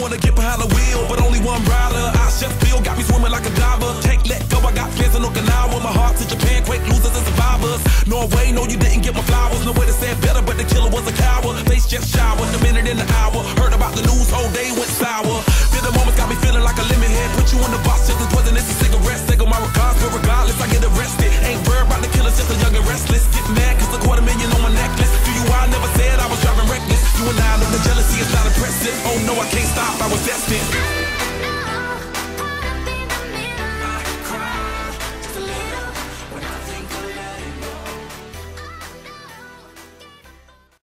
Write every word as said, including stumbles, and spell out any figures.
wanna get behind the wheel, but only one rider. I just feel got me swimming like a diver. Can't let go, I got fans in Okinawa. My heart to Japan, quake losers and survivors. Norway, no, you didn't get my flowers. No way to say it better, but the killer was a coward. Face just showered, a minute in the hour.